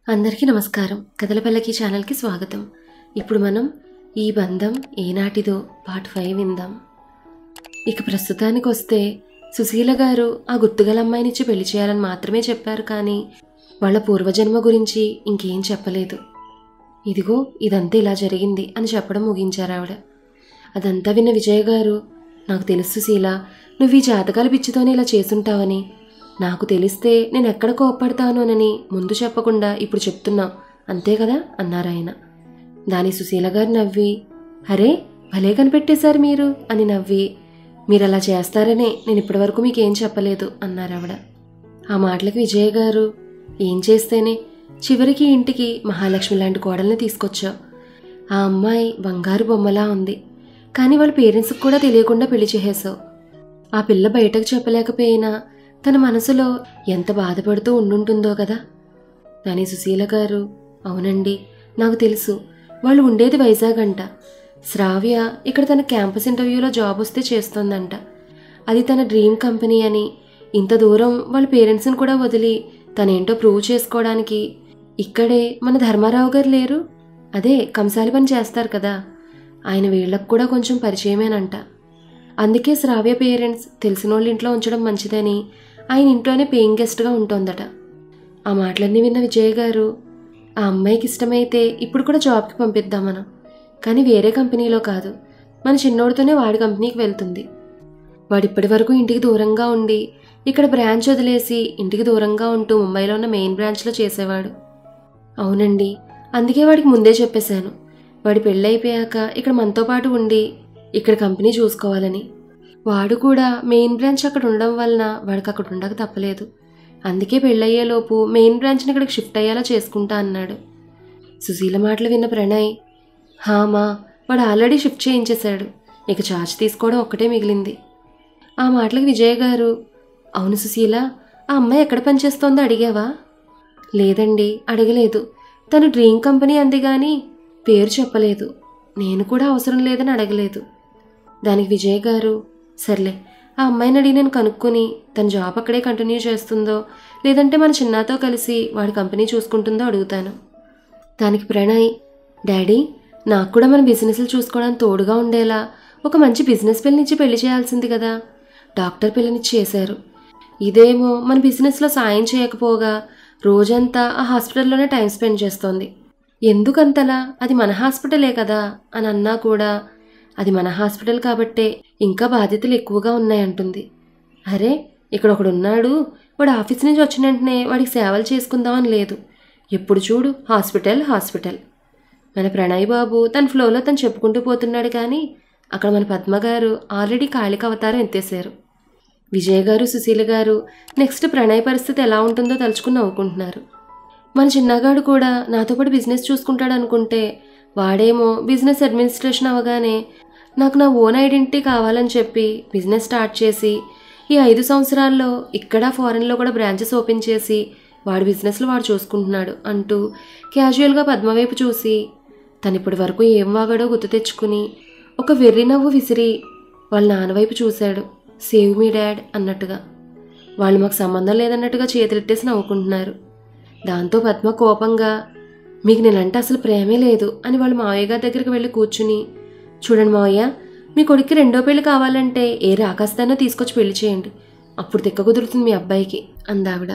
అందరికీ నమస్కారం. కథల పల్లకి ఛానల్కి స్వాగతం. ఇప్పుడు మనం ఈ బంధం ఏనాటిదో పార్ట్ 5 విందాం. ఇక ప్రస్తుతానికి వస్తే సుశీల గారు ఆ గుర్తుగల అమ్మాయినిచ్చి పెళ్లి చేయాలని మాత్రమే చెప్పారు, కానీ వాళ్ళ పూర్వజన్మ గురించి ఇంకేం చెప్పలేదు. ఇదిగో ఇదంతా ఇలా జరిగింది అని చెప్పడం ముగించారు ఆవిడ. అదంతా విన్న విజయ్ గారు, నాకు తెలుసు సుశీల, నువ్వు ఈ జాతకాల పిచ్చితోనే ఇలా చేసుంటావని. నాకు తెలిస్తే నేను ఎక్కడ కోప్పడతానోనని ముందు చెప్పకుండా ఇప్పుడు చెప్తున్నావు, అంతే కదా అన్నారు ఆయన. దాని సుశీల గారు నవ్వి, అరే భలే కనిపెట్టేశారు మీరు అని నవ్వి, మీరు అలా చేస్తారనే నేను ఇప్పటివరకు మీకేం చెప్పలేదు అన్నారు ఆవిడ. ఆ మాటలకి విజయ్ గారు, ఏం చేస్తేనే చివరికి ఇంటికి మహాలక్ష్మి లాంటి కోడల్ని తీసుకొచ్చావు. ఆ అమ్మాయి బంగారు బొమ్మలా ఉంది, కానీ వాళ్ళ పేరెంట్స్కి కూడా తెలియకుండా పెళ్లి చేసేసావు. ఆ పిల్ల బయటకు చెప్పలేకపోయినా తన మనసులో ఎంత బాధపడుతూ ఉండుంటుందో కదా. కానీ సుశీల గారు, అవునండి నాకు తెలుసు, వాళ్ళు ఉండేది వైజాగ్ అంట. శ్రావ్య ఇక్కడ తన క్యాంపస్ ఇంటర్వ్యూలో జాబ్ వస్తే చేస్తోందంట. అది తన డ్రీమ్ కంపెనీ అని, ఇంత దూరం వాళ్ళ పేరెంట్స్ని కూడా వదిలి తనేంటో ప్రూవ్ చేసుకోవడానికి ఇక్కడే మన ధర్మారావు గారు లేరు, అదే కంసాలి పని చేస్తారు కదా, ఆయన వీళ్ళకు కూడా కొంచెం పరిచయమేనంట. అందుకే శ్రావ్య పేరెంట్స్ తెలిసిన వాళ్ళ ఇంట్లో ఉంచడం మంచిదని ఆయన ఇంట్లోనే పేయింగ్ గెస్ట్గా ఉంటోందట. ఆ మాటలన్నీ విన్న విజయ్ గారు, ఆ అమ్మాయికి ఇష్టమైతే ఇప్పుడు కూడా జాబ్కి పంపిద్దాం మనం, కానీ వేరే కంపెనీలో కాదు, మన చిన్నోడితోనే వాడి కంపెనీకి వెళ్తుంది. వాడు ఇప్పటి వరకు ఇంటికి దూరంగా ఉండి ఇక్కడ బ్రాంచ్ వదిలేసి ఇంటికి దూరంగా ఉంటూ ముంబైలో ఉన్న మెయిన్ బ్రాంచ్లో చేసేవాడు. అవునండి, అందుకే వాడికి ముందే చెప్పేశాను, వాడి పెళ్ళైపోయాక ఇక్కడ మనతో పాటు ఉండి ఇక్కడ కంపెనీ చూసుకోవాలని. వాడు కూడా మెయిన్ బ్రాంచ్ అక్కడ ఉండడం వలన వాడికి అక్కడ ఉండక తప్పలేదు. అందుకే పెళ్ళయ్యేలోపు మెయిన్ బ్రాంచ్ని ఇక్కడికి షిఫ్ట్ అయ్యేలా చేసుకుంటా అన్నాడు. సుశీల మాటలు విన్న ప్రణయ్, హామా వాడు ఆల్రెడీ షిఫ్ట్ చేయించేశాడు, ఇక ఛార్జ్ తీసుకోవడం ఒక్కటే మిగిలింది. ఆ మాటలకు విజయ్ గారు, అవును సుశీల, ఆ అమ్మాయి ఎక్కడ పనిచేస్తోందో అడిగావా? లేదండి అడగలేదు, తను డ్రీమ్ కంపెనీ అంది కానీ పేరు చెప్పలేదు. నేను కూడా అవసరం లేదని అడగలేదు. దానికి విజయ్ గారు, సర్లే ఆ అమ్మాయిని అడిగి నేను కనుక్కొని తన జాబ్ అక్కడే కంటిన్యూ చేస్తుందో లేదంటే మన చిన్నాతో కలిసి వాడి కంపెనీ చూసుకుంటుందో అడుగుతాను. దానికి ప్రణయ్, డాడీ నాకు కూడా మన బిజినెస్లు చూసుకోవడానికి తోడుగా ఉండేలా ఒక మంచి బిజినెస్ పిల్లనిచ్చి పెళ్లి చేయాల్సింది కదా, డాక్టర్ పిల్లనిచ్చి చేశారు. ఇదేమో మన బిజినెస్లో సాయం చేయకపోగా రోజంతా ఆ హాస్పిటల్లోనే టైం స్పెండ్ చేస్తోంది. ఎందుకంతలా, అది మన హాస్పిటలే కదా అని అన్నా కూడా అది మన హాస్పిటల్ కాబట్టే ఇంకా బాధ్యతలు ఎక్కువగా ఉన్నాయంటుంది. అరే ఇక్కడ ఒకడు ఉన్నాడు, వాడు ఆఫీస్ నుంచి వచ్చిన వెంటనే వాడికి సేవలు చేసుకుందామని లేదు, ఎప్పుడు చూడు హాస్పిటల్ హాస్పిటల్. మన ప్రణయ్ బాబు తన ఫ్లోలో తను చెప్పుకుంటూ పోతున్నాడు, కానీ అక్కడ మన పద్మగారు ఆల్రెడీ కాళిక అవతారం ఎత్తేశారు. విజయ్ గారు సుశీల గారు నెక్స్ట్ ప్రణయ్ పరిస్థితి ఎలా ఉంటుందో తలుచుకుని నవ్వుకుంటున్నారు. మన చిన్నగాడు కూడా నాతో పాటు బిజినెస్ చూసుకుంటాడు అనుకుంటే, వాడేమో బిజినెస్ అడ్మినిస్ట్రేషన్ అవగానే నాకు నా ఓన్ ఐడెంటిటీ కావాలని చెప్పి బిజినెస్ స్టార్ట్ చేసి ఈ 5 సంవత్సరాల్లో ఇక్కడ ఫారెన్లో కూడా బ్రాంచెస్ ఓపెన్ చేసి వాడి బిజినెస్లో వాడు చూసుకుంటున్నాడు అంటూ క్యాజువల్గా పద్మ వైపు చూసి తను ఇప్పటి వరకు ఏం వాగాడో గుర్తు తెచ్చుకుని ఒక వెర్రి నవ్వు విసిరి వాళ్ళ నాన్న వైపు చూశాడు, సేవ్ మీ డాడ్ అన్నట్టుగా. వాళ్ళు మాకు సంబంధం లేదన్నట్టుగా చేతులెట్టేసి నవ్వుకుంటున్నారు. దాంతో పద్మ కోపంగా, మీకు నేనంటే అసలు ప్రేమే లేదు అని వాళ్ళ మావయ్య గారి దగ్గరికి వెళ్ళి కూర్చుని, చూడండి మావయ్య, మీ కొడుక్కి 2వ పెళ్లి కావాలంటే ఏ రాకాస్తానో తీసుకొచ్చి పెళ్లి చేయండి, అప్పుడు తిక్క కుదురుతుంది మీ అబ్బాయికి అందావిడ.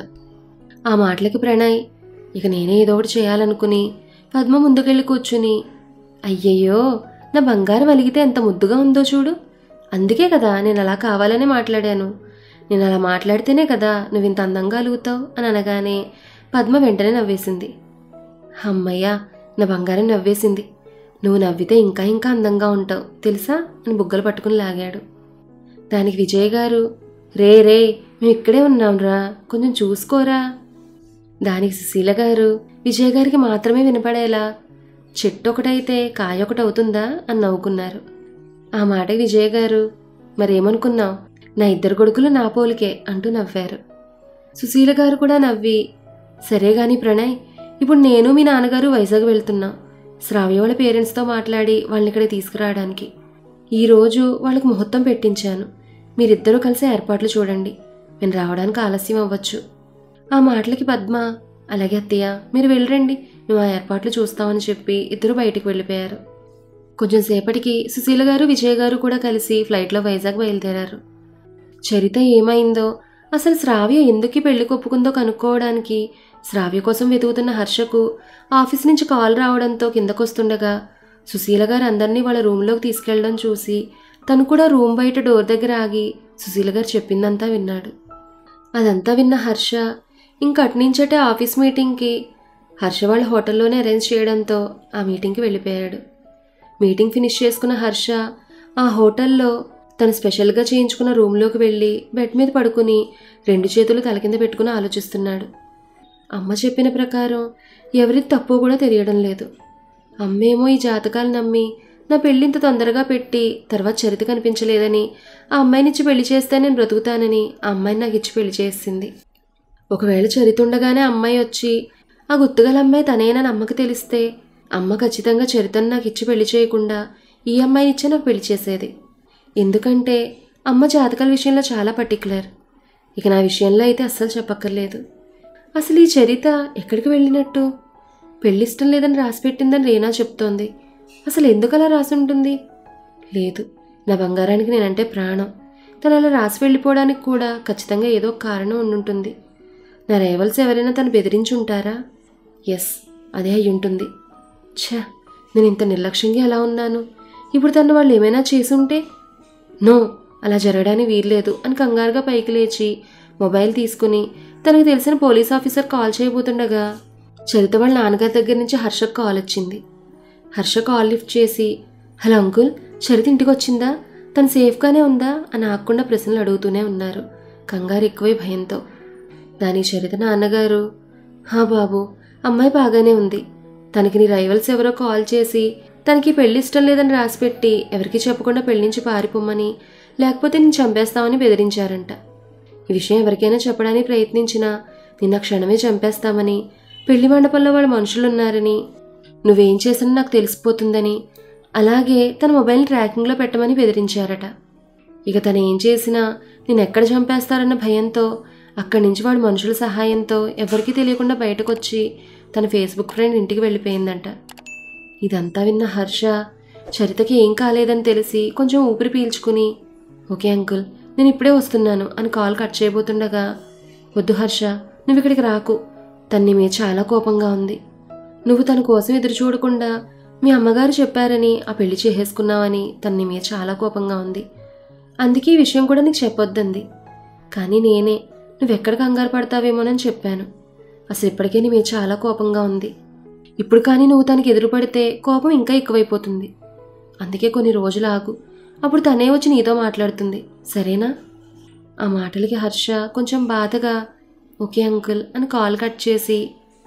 ఆ మాటలకి ప్రణయ్, ఇక నేనే ఏదో ఒకటి చేయాలనుకుని పద్మ ముందుకెళ్ళి కూర్చుని, అయ్యయ్యో నా బంగారం అలిగితే ఎంత ముద్దుగా ఉందో చూడు, అందుకే కదా నేను అలా కావాలనే మాట్లాడాను, నేను అలా మాట్లాడితేనే కదా నువ్వు ఇంత అందంగా అలుగుతావు అని అనగానే పద్మ వెంటనే నవ్వేసింది. అమ్మయ్యా నా బంగారం నవ్వేసింది, నువ్వు నవ్వితే ఇంకా ఇంకా అందంగా ఉంటావు తెలుసా అని బుగ్గలు పట్టుకుని లాగాడు. దానికి విజయ్ గారు, రే రే మేము ఇక్కడే ఉన్నాంరా, కొంచెం చూసుకోరా. దానికి సుశీల గారు విజయ్ గారికి మాత్రమే వినపడేలా, చెట్టు ఒకటైతే కాయ ఒకటి అవుతుందా అని నవ్వుకున్నారు. ఆ మాటకి విజయ్ గారు, మరేమనుకున్నావు, నా 2 కొడుకులు నా పోలికే అంటూ నవ్వారు. సుశీల గారు కూడా నవ్వి, సరే గాని ప్రణయ్, ఇప్పుడు నేను మీ నాన్నగారు వైజాగ్ వెళ్తున్నాం, శ్రావ్య వాళ్ళ పేరెంట్స్తో మాట్లాడి వాళ్ళని ఇక్కడ తీసుకురావడానికి. ఈరోజు వాళ్ళకి ముహూర్తం పెట్టించాను, మీరిద్దరూ కలిసి ఏర్పాట్లు చూడండి, నేను రావడానికి ఆలస్యం అవ్వచ్చు. ఆ మాటలకి పద్మ, అలాగే అత్తయ్య, మీరు వెళ్ళరండి, మేము ఆ ఏర్పాట్లు చూస్తామని చెప్పి ఇద్దరు బయటికి వెళ్ళిపోయారు. కొంచెం సేపటికి సుశీల గారు విజయ్ గారు కూడా కలిసి ఫ్లైట్లో వైజాగ్ బయలుదేరారు. చరిత ఏమైందో, అసలు శ్రావ్య ఎందుకు పెళ్లి కొప్పుకుందో కనుక్కోవడానికి శ్రావ్య కోసం వెతుకుతున్న హర్షకు ఆఫీస్ నుంచి కాల్ రావడంతో కిందకొస్తుండగా సుశీల గారు అందరినీ వాళ్ళ రూమ్లోకి తీసుకెళ్లడం చూసి తను కూడా రూమ్ బయట డోర్ దగ్గర ఆగి సుశీల గారు చెప్పిందంతా విన్నాడు. అదంతా విన్న హర్ష ఇంకట్నుంచటే ఆఫీస్ మీటింగ్కి హర్ష వాళ్ళ హోటల్లోనే అరేంజ్ చేయడంతో ఆ మీటింగ్కి వెళ్ళిపోయాడు. మీటింగ్ ఫినిష్ చేసుకున్న హర్ష ఆ హోటల్లో తను స్పెషల్గా చేయించుకున్న రూమ్లోకి వెళ్ళి బెడ్ మీద పడుకుని 2 చేతులు తల కింద పెట్టుకుని ఆలోచిస్తున్నాడు. అమ్మ చెప్పిన ప్రకారం ఎవరిది తప్పో కూడా తెలియడం లేదు. అమ్మేమో ఈ జాతకాలు నమ్మి నా పెళ్ళింత తొందరగా పెట్టి తర్వాత చరిత కనిపించలేదని ఆ అమ్మాయినిచ్చి పెళ్లి చేస్తే నేను బ్రతుకుతానని ఆ అమ్మాయిని నాకు ఇచ్చి పెళ్లి చేసింది. ఒకవేళ చరిత ఉండగానే అమ్మాయి వచ్చి ఆ గుర్తుగల అమ్మాయి తనేనని అమ్మకి తెలిస్తే అమ్మ ఖచ్చితంగా చరితను నాకు ఇచ్చి పెళ్లి చేయకుండా ఈ అమ్మాయినిచ్చే నాకు పెళ్లి చేసేది. ఎందుకంటే అమ్మ జాతకాల విషయంలో చాలా పర్టికులర్. ఇక నా విషయంలో అయితే అస్సలు చెప్పక్కర్లేదు. అసలు ఈ చరిత ఎక్కడికి వెళ్ళినట్టు? పెళ్ళిష్టం లేదని రాసిపెట్టిందని రీనా చెప్తోంది. అసలు ఎందుకు అలా రాసి ఉంటుంది? లేదు, నా బంగారానికి నేనంటే ప్రాణం. తను అలా రాసి వెళ్ళిపోవడానికి కూడా ఖచ్చితంగా ఏదో కారణం ఉండుంటుంది. నా రైవల్స్ ఎవరైనా తను బెదిరించి ఉంటారా? ఎస్, అదే అయి ఉంటుంది. ఛా, నేను ఇంత నిర్లక్ష్యంగా ఎలా ఉన్నాను. ఇప్పుడు తను వాళ్ళు ఏమైనా చేసుంటే? నో, అలా జరగడానికి వీల్లేదు అని కంగారుగా పైకి లేచి మొబైల్ తీసుకుని తనకు తెలిసిన పోలీస్ ఆఫీసర్ కాల్ చేయబోతుండగా చరిత వాళ్ళ నాన్నగారి దగ్గర నుంచి హర్షకు కాల్ వచ్చింది. హర్ష కాల్ లిఫ్ట్ చేసి, హలో అంకుల్, చరిత ఇంటికి వచ్చిందా? తను సేఫ్గానే ఉందా అని ఆగకుండా ప్రశ్నలు అడుగుతూనే ఉన్నారు, కంగారు ఎక్కువై భయంతో. దానికి చరిత నాన్నగారు, హా బాబు, అమ్మాయి బాగానే ఉంది. తనకి నీ రైవల్స్ ఎవరో కాల్ చేసి తనకి పెళ్లి ఇష్టం లేదని రాసిపెట్టి ఎవరికి చెప్పకుండా పెళ్లి నుంచి పారిపోమ్మని, లేకపోతే నేను చంపేస్తామని బెదిరించారంట. ఈ విషయం ఎవరికైనా చెప్పడానికి ప్రయత్నించినా నిన్న క్షణమే చంపేస్తామని, పెళ్లి మండపంలో వాళ్ళ మనుషులున్నారని, నువ్వేం చేసినా నాకు తెలిసిపోతుందని, అలాగే తన మొబైల్ని ట్రాకింగ్లో పెట్టమని బెదిరించారట. ఇక తను ఏం చేసినా నేను ఎక్కడ చంపేస్తారన్న భయంతో అక్కడి నుంచి వాడి మనుషుల సహాయంతో ఎవరికీ తెలియకుండా బయటకొచ్చి తన ఫేస్బుక్ ఫ్రెండ్ ఇంటికి వెళ్ళిపోయిందంట. ఇదంతా విన్న హర్ష చరితకి ఏం కాలేదని తెలిసి కొంచెం ఊపిరి పీల్చుకుని, ఓకే అంకుల్, నేను ఇప్పుడే వస్తున్నాను అని కాల్ కట్ చేయబోతుండగా, వద్దు హర్ష, నువ్వు ఇక్కడికి రాకు. తన్ని మీద చాలా కోపంగా ఉంది. నువ్వు తన కోసం ఎదురు చూడకుండా మీ అమ్మగారు చెప్పారని ఆ పెళ్లి చేసేసుకున్నావని తన్ని మీద చాలా కోపంగా ఉంది. అందుకే ఈ విషయం కూడా నీకు చెప్పొద్దంది. కానీ నేనే నువ్వెక్కడ కంగారు పడతావేమోనని చెప్పాను. అసలు ఇప్పటికే నీ మీద చాలా కోపంగా ఉంది. ఇప్పుడు కానీ నువ్వు తనకి ఎదురుపడితే కోపం ఇంకా ఎక్కువైపోతుంది. అందుకే కొన్ని రోజులు ఆగు, అప్పుడు తనే వచ్చి నీతో మాట్లాడుతుంది, సరేనా? ఆ మాటలకి హర్ష కొంచెం బాధగా ఓకే అంకుల్ అని కాల్ కట్ చేసి,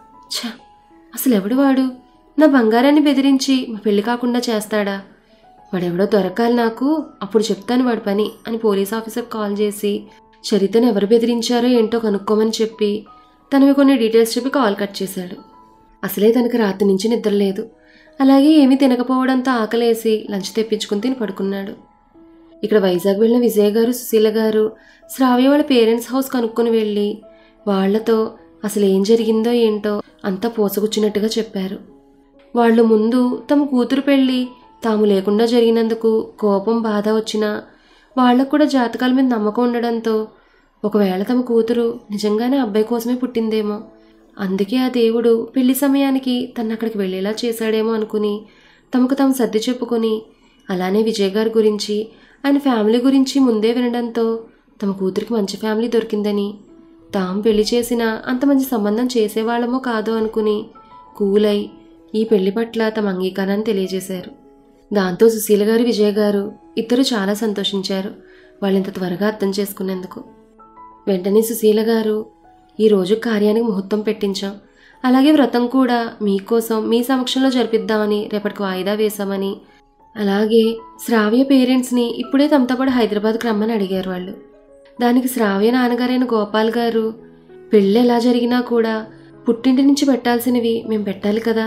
ఛ, అసలు ఎవడు వాడు? నా బంగారాన్ని బెదిరించి మా పెళ్లి కాకుండా చేస్తాడా? వాడెవడో దొరకాలి నాకు, అప్పుడు చెప్తాను వాడి పని అని పోలీస్ ఆఫీసర్ కాల్ చేసి చరితను ఎవరు బెదిరించారో ఏంటో కనుక్కోమని చెప్పి తనవి కొన్ని డీటెయిల్స్ చెప్పి కాల్ కట్ చేశాడు. అసలే తనకు రాత్రి నుంచి నిద్ర లేదు. అలాగే ఏమీ తినకపోవడంతో ఆకలేసి లంచ్ తెప్పించుకుని తిని పడుకున్నాడు. ఇక్కడ వైజాగ్ వెళ్ళిన విజయ్ గారు, సుశీల గారు శ్రావ్య వాళ్ళ పేరెంట్స్ హౌస్ కనుక్కొని వెళ్ళి వాళ్లతో అసలు ఏం జరిగిందో ఏంటో అంతా పోసగుచ్చినట్టుగా చెప్పారు. వాళ్ళు ముందు తమ కూతురు పెళ్ళి తాము లేకుండా జరిగినందుకు కోపం, బాధ వచ్చినా వాళ్లకు కూడా జాతకాల మీద నమ్మకం ఉండడంతో ఒకవేళ తమ కూతురు నిజంగానే అబ్బాయి కోసమే పుట్టిందేమో, అందుకే ఆ దేవుడు పెళ్లి సమయానికి తను అక్కడికి వెళ్ళేలా చేశాడేమో అనుకుని తమకు తాము సర్ది చెప్పుకొని, అలానే విజయ్ గారి గురించి ఆయన ఫ్యామిలీ గురించి ముందే వినడంతో తమ కూతురికి మంచి ఫ్యామిలీ దొరికిందని, తాము పెళ్లి చేసినా అంత మంచి సంబంధం చేసేవాళ్ళమో కాదో అనుకుని కూలై ఈ పెళ్లి పట్ల తమ అంగీకారాన్ని తెలియజేశారు. దాంతో సుశీల గారు, విజయ్ గారు ఇద్దరు చాలా సంతోషించారు వాళ్ళింత త్వరగా అర్థం చేసుకునేందుకు. వెంటనే సుశీల గారు, ఈరోజు కార్యానికి ముహూర్తం పెట్టించాం, అలాగే వ్రతం కూడా మీకోసం మీ సమక్షంలో జరిపిద్దామని రేపటికి వాయిదా వేశామని, అలాగే శ్రావ్య పేరెంట్స్ని ఇప్పుడే తమతో పాటు హైదరాబాద్కి రమ్మని అడిగారు వాళ్ళు. దానికి శ్రావ్య నాన్నగారైన గోపాల్ గారు, పెళ్ళి ఎలా జరిగినా కూడా పుట్టింటి నుంచి పెట్టాల్సినవి మేము పెట్టాలి కదా,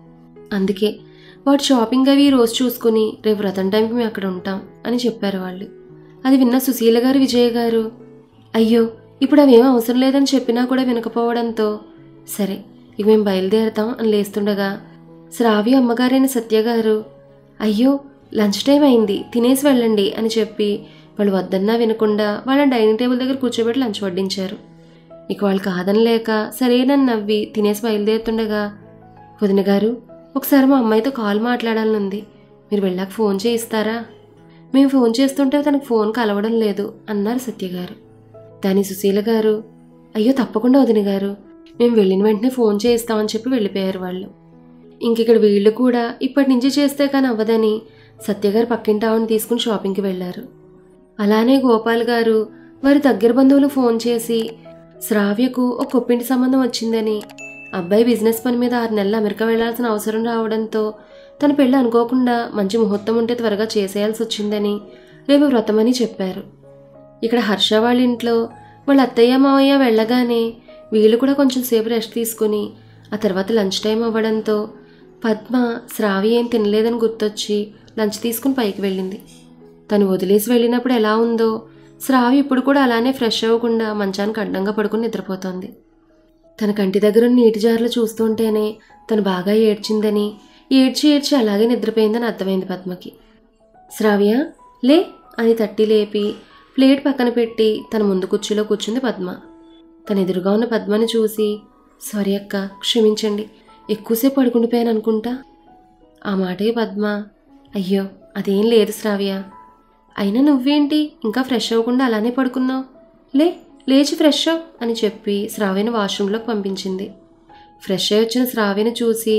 అందుకే వాటి షాపింగ్ అవి రోజు చూసుకుని రేపు వ్రతం టైంకి మేము అక్కడ ఉంటాం అని చెప్పారు వాళ్ళు. అది విన్న సుశీల గారు, విజయ్ గారు, అయ్యో ఇప్పుడు అవేం అవసరం లేదని చెప్పినా కూడా వినకపోవడంతో సరే ఇక మేము బయలుదేరతాం అని లేస్తుండగా శ్రావ్య అమ్మగారైన సత్యగారు, అయ్యో లంచ్ టైం అయింది, తినేసి వెళ్ళండి అని చెప్పి వాళ్ళు వద్దన్నా వినకుండా వాళ్ళని డైనింగ్ టేబుల్ దగ్గర కూర్చోబెట్టి లంచ్ వడ్డించారు. ఇక వాళ్ళు కాదనలేక సరేనని నవ్వి తినేసి బయలుదేరుతుండగా, వదిన గారు ఒకసారి మా అమ్మాయితో కాల్ మాట్లాడాలని ఉంది, మీరు వెళ్ళాక ఫోన్ చేయిస్తారా? మేము ఫోన్ చేస్తుంటే తనకు ఫోన్ కలవడం లేదు అన్నారు సత్యగారు. దాని సుశీల గారు, అయ్యో తప్పకుండా వదిన గారు, మేము వెళ్ళిన వెంటనే ఫోన్ చేయిస్తామని చెప్పి వెళ్ళిపోయారు వాళ్ళు. ఇంకిక్కడ వీళ్ళు కూడా ఇప్పటి నుంచి చేస్తే కానీ అవ్వదని సత్యగారు పక్కింటి ఆవిడని తీసుకుని షాపింగ్కి వెళ్ళారు. అలానే గోపాల్ గారు వారి దగ్గర బంధువులు ఫోన్ చేసి శ్రావ్యకు ఒక కొప్పింటి సంబంధం వచ్చిందని, అబ్బాయి బిజినెస్ పని మీద 6 నెలలు అమెరికా వెళ్లాల్సిన అవసరం రావడంతో తన పెళ్ళి అనుకోకుండా మంచి ముహూర్తం ఉంటే త్వరగా చేసేయాల్సి వచ్చిందని రేపు వ్రతమని చెప్పారు. ఇక్కడ హర్ష వాళ్ళ ఇంట్లో వాళ్ళ అత్తయ్య మావయ్య వెళ్ళగానే వీళ్ళు కూడా కొంచెం సేపు రెస్ట్ తీసుకుని ఆ తర్వాత లంచ్ టైం అవ్వడంతో పద్మ శ్రావ్య ఏం తినలేదని గుర్తొచ్చి లంచ్ తీసుకుని పైకి వెళ్ళింది. తను వదిలేసి వెళ్ళినప్పుడు ఎలా ఉందో శ్రావ్య ఇప్పుడు కూడా అలానే ఫ్రెష్ అవ్వకుండా మంచానికి అడ్డంగా పడుకుని నిద్రపోతోంది. తన కంటి దగ్గర నీటి జారులు చూస్తుంటేనే తను బాగా ఏడ్చిందని, ఏడ్చి అలాగే నిద్రపోయిందని అర్థమైంది పద్మకి. శ్రావ్య లే అని తట్టి లేపి ప్లేట్ పక్కన పెట్టి తన ముందు కుర్చీలో కూర్చుంది పద్మ. తన ఎదురుగా ఉన్న పద్మని చూసి, సారీ అక్క, క్షమించండి, ఎక్కువసేపు పడుకుండిపోయాను అనుకుంటా. ఆ మాటే పద్మ, అయ్యో అదేం లేదు శ్రావ్య, అయినా నువ్వేంటి ఇంకా ఫ్రెష్ అవ్వకుండా అలానే పడుకున్నావు, లేచి ఫ్రెష్ అవ్ అని చెప్పి శ్రావ్యను వాష్రూమ్లోకి పంపించింది. ఫ్రెష్ అయ్యి వచ్చిన శ్రావ్యను చూసి,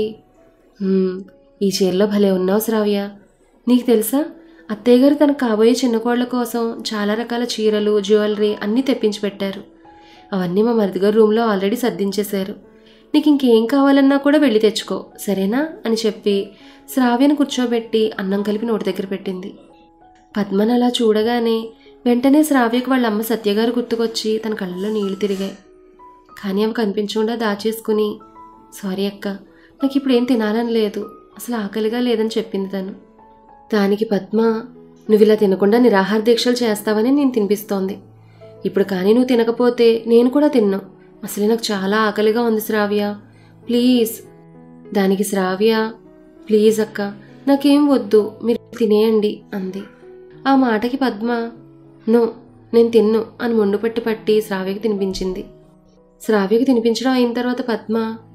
ఈ చీరలో భలే ఉన్నావు శ్రావ్య, నీకు తెలుసా అత్తయ్య గారు తనకు కాబోయే చిన్నకోళ్ల కోసం చాలా రకాల చీరలు, జ్యువెలరీ అన్నీ తెప్పించి పెట్టారు. అవన్నీ మా మరిదిగారు రూమ్లో ఆల్రెడీ సర్దించేశారు. నీకు ఇంకేం కావాలన్నా కూడా వెళ్ళి తెచ్చుకో, సరేనా అని చెప్పి శ్రావ్యను కూర్చోబెట్టి అన్నం కలిపి నోటి దగ్గర పెట్టింది. పద్మను అలా చూడగానే వెంటనే శ్రావ్యకు వాళ్ళ అమ్మ సత్యగారు గుర్తుకొచ్చి తన కళ్ళలో నీళ్లు తిరిగాయి. కానీ అవి కనిపించకుండా దాచేసుకుని, సారీ అక్క, నాకు ఇప్పుడు ఏం తినాలని లేదు, అసలు ఆకలిగా లేదని చెప్పింది తను. దానికి పద్మ, నువ్వు ఇలా తినకుండా నిరాహార దీక్షలు చేస్తావని నేను తినిపిస్తోంది. ఇప్పుడు కానీ నువ్వు తినకపోతే నేను కూడా తిన్నాను, అసలే నాకు చాలా ఆకలిగా ఉంది శ్రావ్య, ప్లీజ్. దానికి శ్రావ్య, ప్లీజ్ అక్క, నాకేం వద్దు, మీరు తినేయండి అంది. ఆ మాటకి పద్మ, నో నేను తిన్ను అని మొండు పట్టి శ్రావ్యకి తినిపించింది. శ్రావ్యకి తినిపించడం అయిన తర్వాత పద్మ,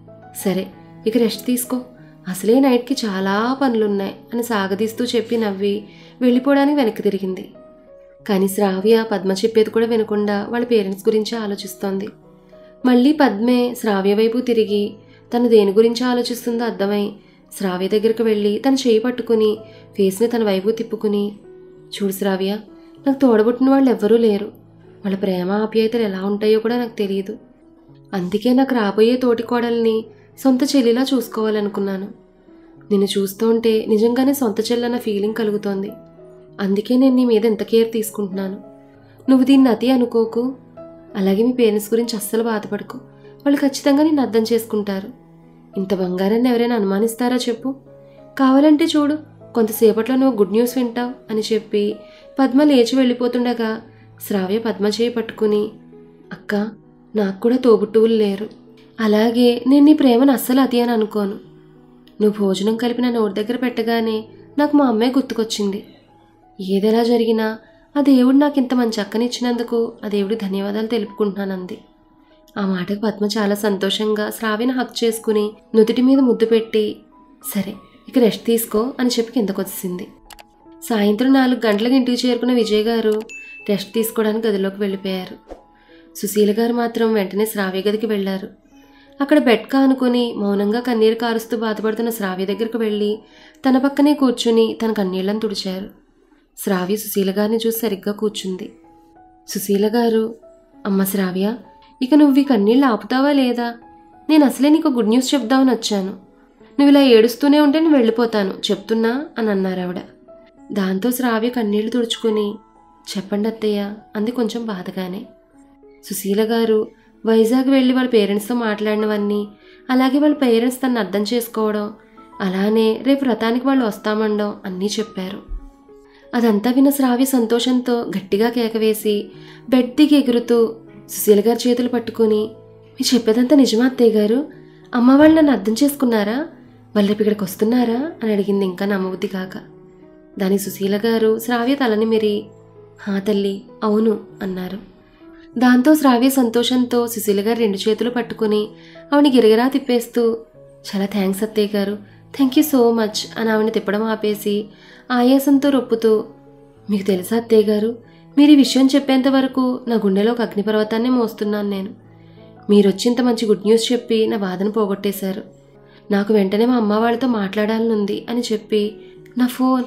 సరే ఇక రెస్ట్ తీసుకో, అసలే నైట్కి చాలా పనులున్నాయి అని సాగదీస్తూ చెప్పి నవ్వి వెళ్ళిపోవడానికి వెనక్కి తిరిగింది. కానీ శ్రావ్య పద్మ చెప్పేది కూడా వినకుండా వాళ్ళ పేరెంట్స్ గురించి ఆలోచిస్తోంది. మళ్ళీ పద్మే శ్రావ్య వైపు తిరిగి తను దేని గురించి ఆలోచిస్తుందో అర్థమై శ్రావ్య దగ్గరికి వెళ్ళి తన చేయి పట్టుకుని ఫేస్ని తన వైపు తిప్పుకుని, చూడు శ్రావ్య, నాకు తోడబుట్టిన వాళ్ళు ఎవ్వరూ లేరు, వాళ్ళ ప్రేమ ఆప్యాయతలు ఎలా ఉంటాయో కూడా నాకు తెలియదు. అందుకే నాకు రాబోయే తోటి కోడల్ని సొంత చెల్లిలా చూసుకోవాలనుకున్నాను. నిన్ను చూస్తుంటే నిజంగానే సొంత చెల్లన్న ఫీలింగ్ కలుగుతోంది. అందుకే నేను నీ మీద ఎంత కేర్ తీసుకుంటున్నాను. నువ్వు దీన్ని అతి అనుకోకు, అలాగే మీ పేరెంట్స్ గురించి అస్సలు బాధపడకు, వాళ్ళు ఖచ్చితంగా నిన్ను అర్థం చేసుకుంటారు. ఇంత బంగారాన్ని ఎవరైనా అనుమానిస్తారా చెప్పు, కావాలంటే చూడు, కొంతసేపట్లో నువ్వు గుడ్ న్యూస్ వింటావు అని చెప్పి పద్మ లేచి వెళ్ళిపోతుండగా శ్రావ్య పద్మ చేయి పట్టుకుని, అక్క నాకు కూడా తోబుట్టువులు లేరు, అలాగే నేను నీ ప్రేమను అస్సలు అతి అని అనుకోను. నువ్వు భోజనం కలిపి నా నోటి దగ్గర పెట్టగానే నాకు మా అమ్మాయి గుర్తుకొచ్చింది. ఏదెలా జరిగినా ఆ దేవుడు నాకు ఇంత మంచి అక్కనిచ్చినందుకు ఆ దేవుడికి ధన్యవాదాలు తెలుపుకుంటున్నానంది. ఆ మాటకు పద్మ చాలా సంతోషంగా శ్రావ్యను హక్ చేసుకుని నుదుటి మీద ముద్దు పెట్టి, సరే ఇక రెస్ట్ తీసుకో అని చెప్పి కిందకొచ్చింది. సాయంత్రం 4 గంటలకు ఇంటికి చేరుకున్న విజయ్ గారు రెస్ట్ తీసుకోవడానికి గదిలోకి వెళ్ళిపోయారు. సుశీల గారు మాత్రం వెంటనే శ్రావ్య గదికి వెళ్లారు. అక్కడ బెడ్ కానుకొని మౌనంగా కన్నీరు కారుస్తూ బాధపడుతున్న శ్రావ్య దగ్గరకు వెళ్ళి తన పక్కనే కూర్చుని తన కన్నీళ్లను తుడిచారు. శ్రావ్య సుశీల గారిని చూసి సరిగ్గా కూర్చుంది. సుశీల గారు, అమ్మ శ్రావ్య, ఇక నువ్వు ఈ కన్నీళ్ళు ఆపుతావా లేదా? నేను అసలే నీకు గుడ్ న్యూస్ చెప్దామని వచ్చాను. నువ్వు ఇలా ఏడుస్తూనే ఉంటే నేను వెళ్ళిపోతాను, చెప్తున్నా అని అన్నారు ఆవిడ. దాంతో శ్రావ్య కన్నీళ్లు తుడుచుకుని, చెప్పండి అత్తయ్య అంది కొంచెం బాధగానే. సుశీల గారు వైజాగ్ వెళ్ళి వాళ్ళ పేరెంట్స్తో మాట్లాడినవన్నీ, అలాగే వాళ్ళ పేరెంట్స్ తనను అర్థం చేసుకోవడం, అలానే రేపు వ్రతానికి వాళ్ళు వస్తామండం అన్నీ చెప్పారు. అదంతా విన్న శ్రావ్య సంతోషంతో గట్టిగా కేకవేసి బెడ్ దిగి ఎగురుతూ సుశీల గారి చేతులు పట్టుకుని, మీరు చెప్పేదంతా నిజమా అత్తయ్య గారు? అమ్మ వాళ్ళు నన్ను అర్థం చేసుకున్నారా? వాళ్ళు రేపు ఇక్కడికి వస్తున్నారా అని అడిగింది ఇంకా నమ్మబుద్ధి కాక. దాని సుశీల గారు శ్రావ్య తలని మెరి హా తల్లి అవును అన్నారు. దాంతో శ్రావ్య సంతోషంతో సుశీల గారు 2 చేతులు పట్టుకుని ఆవిని గిరగిరా తిప్పేస్తూ చాలా థ్యాంక్స్ అత్తయ్య గారు, థ్యాంక్ యూ సో మచ్ అని ఆవిని తిప్పడం ఆపేసి ఆయాసంతో రొప్పుతూ మీకు తెలుసా అత్తయ్య గారు, మీరు ఈ విషయం చెప్పేంత వరకు నా గుండెలో ఒక అగ్నిపర్వతాన్ని మోస్తున్నాను నేను. మీరు వచ్చి ఇంత మంచి గుడ్ న్యూస్ చెప్పి నా బాధను పోగొట్టేశారు. నాకు వెంటనే మా అమ్మ వాళ్ళతో మాట్లాడాలనుంది అని చెప్పి నా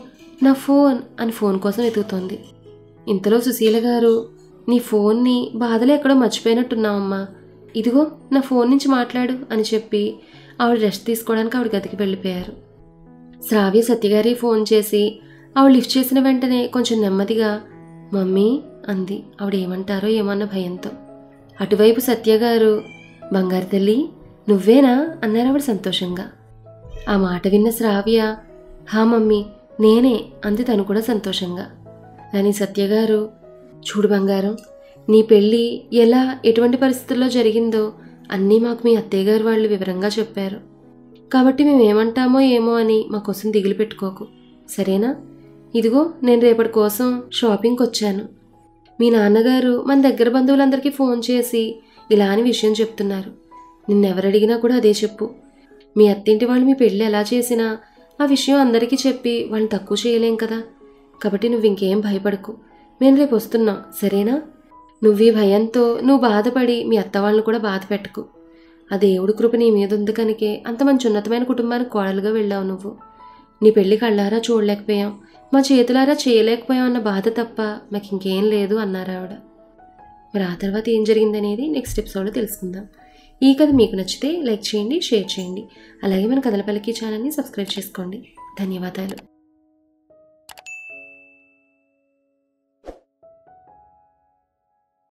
ఫోన్ అని ఫోన్ కోసం వెతుకుతోంది. ఇంతలో సుశీల గారు నీ ఫోన్ని బాధలో ఎక్కడో మర్చిపోయినట్టున్నావమ్మా, ఇదిగో నా ఫోన్ నుంచి మాట్లాడు అని చెప్పి ఆవిడ రెస్ట్ తీసుకోవడానికి ఆవిడ గదికి వెళ్ళిపోయారు. శ్రావ్య సత్యగారి ఫోన్ చేసి ఆవిడ లిఫ్ట్ చేసిన వెంటనే కొంచెం నెమ్మదిగా మమ్మీ అంది. ఆవిడ ఏమంటారో ఏమన్న భయంతో. అటువైపు సత్యగారు బంగారు తల్లి నువ్వేనా అన్నారు ఆవిడ సంతోషంగా. ఆ మాట విన్న శ్రావ్య హా మమ్మీ నేనే అంది తను కూడా సంతోషంగా. కానీ సత్యగారు చూడు బంగారం, నీ పెళ్ళి ఎలా ఎటువంటి పరిస్థితుల్లో జరిగిందో అన్నీ మాకు మీ అత్తయ్య గారు వాళ్ళు వివరంగా చెప్పారు. కాబట్టి మేమేమంటామో ఏమో అని మా కోసం దిగులు పెట్టుకోకు, సరేనా? ఇదిగో నేను రేపటి కోసం షాపింగ్కి వచ్చాను. మీ నాన్నగారు మన దగ్గర బంధువులందరికీ ఫోన్ చేసి ఇలా అని విషయం చెప్తున్నారు. నిన్నెవరడిగినా కూడా అదే చెప్పు. మీ అత్తింటి వాళ్ళు మీ పెళ్ళి ఎలా చేసినా ఆ విషయం అందరికీ చెప్పి వాళ్ళని తక్కువ చేయలేం కదా. కాబట్టి నువ్వు ఇంకేం భయపడకు, మేము రేపు వస్తున్నాం సరేనా? నువ్వు ఈ భయంతో నువ్వు బాధపడి మీ అత్త వాళ్ళని కూడా బాధ పెట్టకు. ఆ దేవుడి కృప నీ మీద ఉంది కనుకే అంత మంచి ఉన్నతమైన కుటుంబానికి కోడలుగా వెళ్ళావు నువ్వు. నీ పెళ్ళి కళ్ళారా చూడలేకపోయాం, మా చేతులారా చేయలేకపోయాం అన్న బాధ తప్ప మాకు ఇంకేం లేదు అన్నారు ఆవిడ. మరి ఆ తర్వాత ఏం జరిగిందనేది నెక్స్ట్ ఎపిసోడ్లో తెలుసుకుందాం. ఈ కథ మీకు నచ్చితే లైక్ చేయండి, షేర్ చేయండి. అలాగే మన కథల పల్లకి ఛానల్ని సబ్స్క్రైబ్ చేసుకోండి. ధన్యవాదాలు.